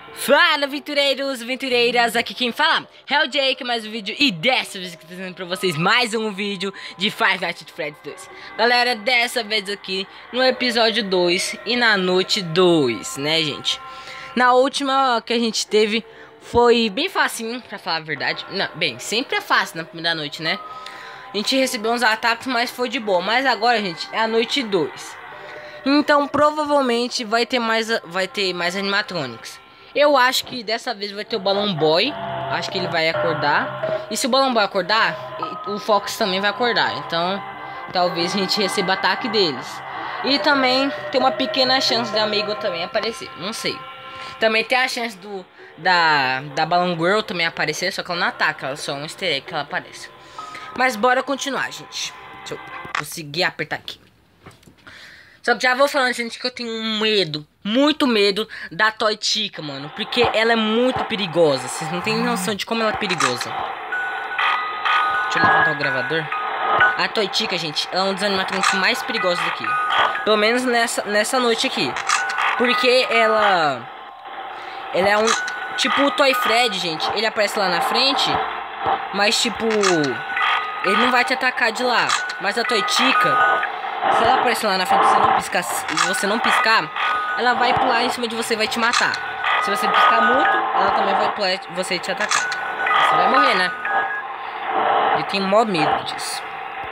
Fala, aventureiros, aventureiras, aqui quem fala é o Jake, mais um vídeo. E dessa vez que eu tô trazendo pra vocês mais um vídeo de Five Nights at Freddy's 2. Galera, dessa vez aqui no episódio 2 e na noite 2, né, gente? Na última que a gente teve foi bem facinho, pra falar a verdade. Não, bem, sempre é fácil na primeira noite, né? A gente recebeu uns ataques, mas foi de boa. Mas agora, gente, é a noite 2. Então, provavelmente vai ter mais animatronics. Eu acho que dessa vez vai ter o Balloon Boy. Acho que ele vai acordar. E se o Balloon Boy acordar, o Fox também vai acordar. Então, talvez a gente receba ataque deles. E também tem uma pequena chance de amigo também aparecer. Não sei. Também tem a chance da Balloon Girl também aparecer. Só que ela não ataca. Ela é só um easter egg que ela aparece. Mas bora continuar, gente. Deixa eu conseguir apertar aqui. Só que já vou falando, gente, que eu tenho medo, muito medo da Toy Chica, mano. Porque ela é muito perigosa. Vocês não têm noção de como ela é perigosa. Deixa eu levantar o gravador. A Toy Chica, gente, ela é um dos animatrônicos mais perigosos daqui. Pelo menos nessa noite aqui. Porque ela é um... Tipo o Toy Fred, gente. Ele aparece lá na frente. Mas, tipo... ele não vai te atacar de lá. Mas a Toy Chica... se ela aparecer lá na frente e você não piscar, ela vai pular em cima de você e vai te matar. Se você piscar muito, ela também vai pular e você te atacar. Você vai morrer, né? Eu tenho mó medo disso.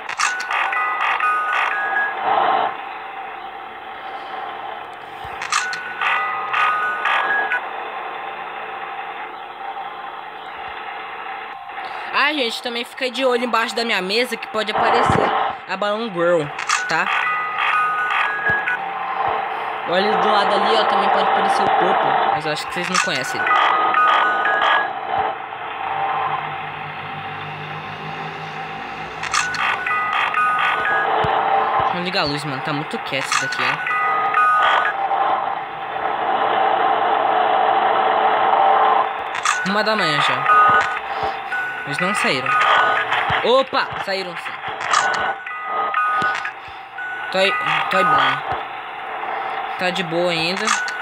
Ah, gente, também fica de olho embaixo da minha mesa que pode aparecer a Balloon Girl, tá? Olha do lado ali, ó, também pode aparecer o corpo, mas eu acho que vocês não conhecem ele. Vamos ligar a luz, mano, tá muito quieto isso daqui, hein? Uma da manhã já. Eles não saíram. Opa! Saíram sim. Toy Bunny. Tá de boa ainda.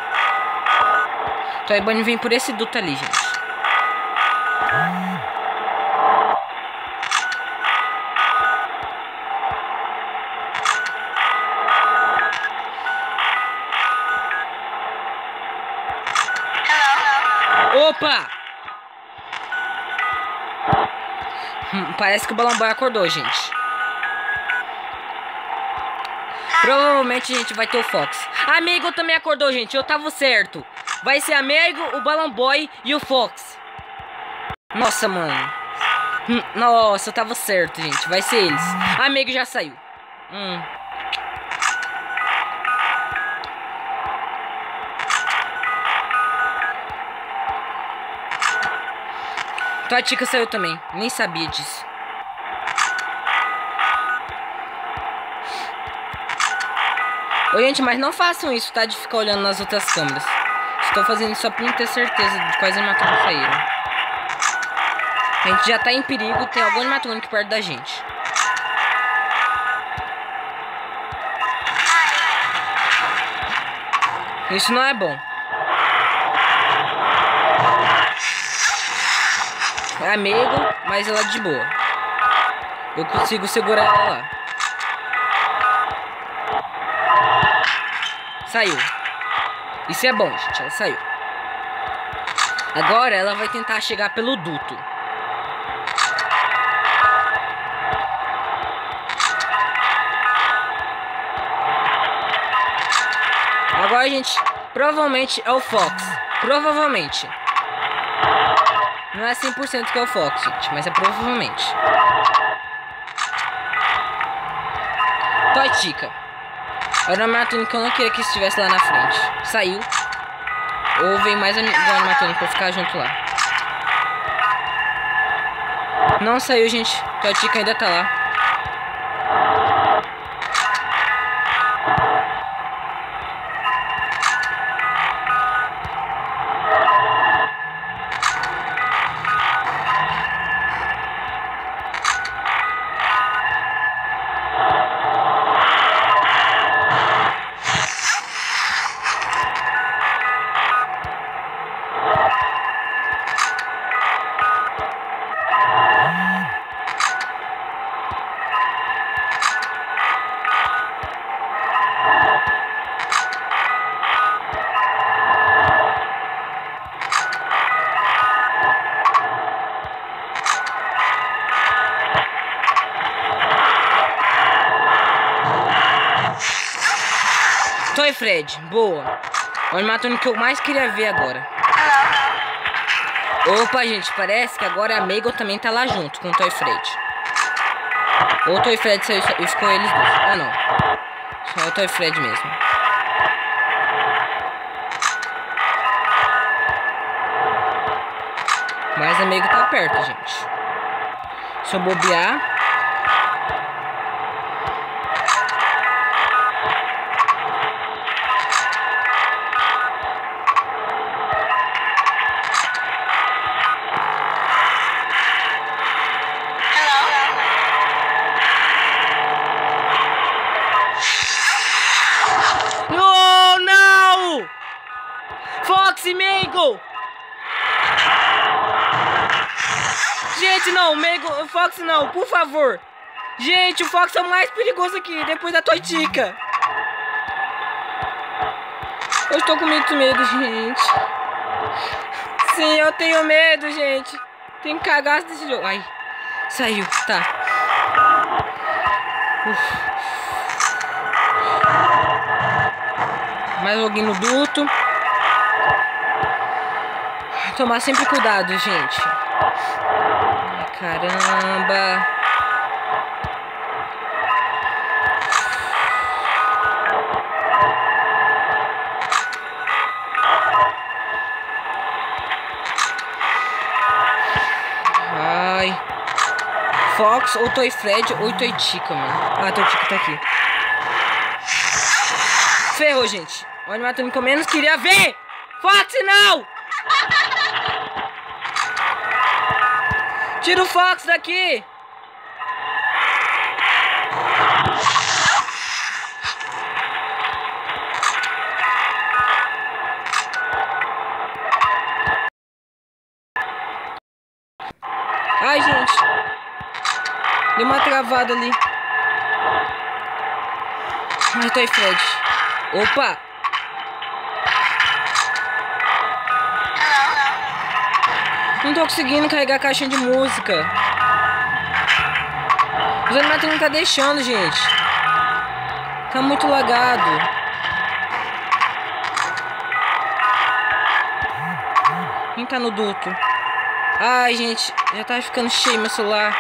Toy Bunny vem por esse duto ali, gente. Opa! Parece que o Balloon Boy acordou, gente. Provavelmente a gente vai ter o Fox. Amigo também acordou, gente. Eu tava certo. Vai ser Amigo, o Balloon Boy e o Fox. Nossa, mano. Nossa, eu tava certo, gente. Vai ser eles. Amigo já saiu. Toy Chica saiu também. Nem sabia disso. Ô, gente, mas não façam isso, tá? De ficar olhando nas outras câmeras. Estou fazendo isso só pra não ter certeza de quais animatrônicos saíram. A gente já tá em perigo e tem algum animatrônico perto da gente. Isso não é bom. É amigo, mas ela é de boa. Eu consigo segurar ela lá. Saiu. Isso é bom, gente. Ela saiu. Agora ela vai tentar chegar pelo duto. Agora, gente, provavelmente é o Fox. Provavelmente. Não é 100% que é o Fox, gente, mas é provavelmente. Toy Chica. Era uma animatrônica que eu não queria que estivesse lá na frente. Saiu. Ou vem mais animatrônica pra ficar junto lá. Não saiu, gente. Toy Chica ainda tá lá. Toy Fred, boa. O animatrônico que eu mais queria ver agora. Opa, gente, parece que agora a Mabel também tá lá junto com o Toy Fred. Ou o Toy Fred saiu com eles dois. Ah, não. Só é o Toy Fred mesmo. Mas a Mabel tá perto, gente. Se eu bobear... Fox e Mabel! Gente, não, Mabel, Fox não, por favor. Gente, o Fox é o mais perigoso aqui, depois da Toitica. Eu estou com muito medo, gente. Sim, eu tenho medo, gente. Tenho cagaço desse jogo. Ai, saiu, tá. Mais alguém no duto. Tomar sempre cuidado, gente. Ai, caramba. Ai. Fox ou Toy Fred ou Toitica, mano. Ah, a Toitica tá aqui. Ferrou, gente. O animatrônico que eu menos queria ver. Fox, não! Tira o Fox daqui! Ai, gente! Deu uma travada ali. Ai, Toy Fred. Opa! Não tô conseguindo carregar a caixinha de música. Os animatrônicos não tá deixando, gente. Tá muito lagado. Quem tá no duto? Ai, gente, já tá ficando cheio meu celular.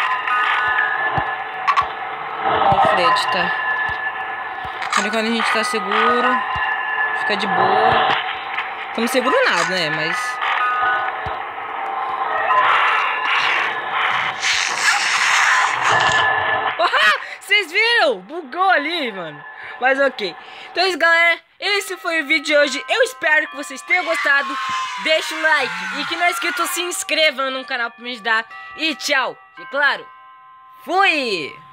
O Fred, tá. Quando a gente tá seguro, fica de boa. Estamos seguro nada, né? Mas... Vocês viram? Bugou ali, mano. Mas ok. Então é isso, galera. Esse foi o vídeo de hoje. Eu espero que vocês tenham gostado. Deixa o like. E que não é inscrito, se inscreva no canal pra me ajudar. E tchau. E claro, fui!